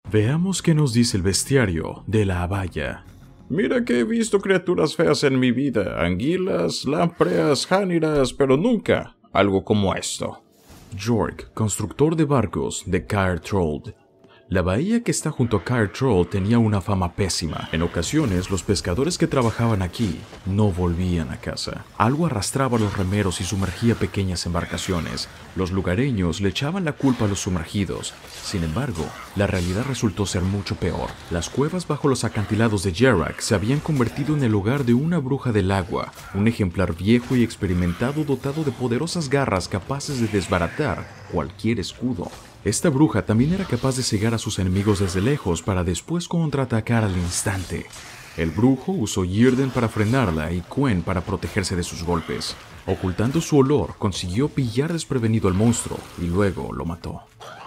Veamos qué nos dice el bestiario de la abaya. Mira que he visto criaturas feas en mi vida, anguilas, lampreas, jániras, pero nunca algo como esto. York, constructor de barcos de Caer Trold. La bahía que está junto a Caer Trold tenía una fama pésima. En ocasiones, los pescadores que trabajaban aquí no volvían a casa. Algo arrastraba a los remeros y sumergía pequeñas embarcaciones. Los lugareños le echaban la culpa a los sumergidos. Sin embargo, la realidad resultó ser mucho peor. Las cuevas bajo los acantilados de Yerrak se habían convertido en el hogar de una bruja del agua, un ejemplar viejo y experimentado dotado de poderosas garras capaces de desbaratar cualquier escudo. Esta bruja también era capaz de cegar a sus enemigos desde lejos para después contraatacar al instante. El brujo usó Yrden para frenarla y Quen para protegerse de sus golpes. Ocultando su olor, consiguió pillar desprevenido al monstruo y luego lo mató.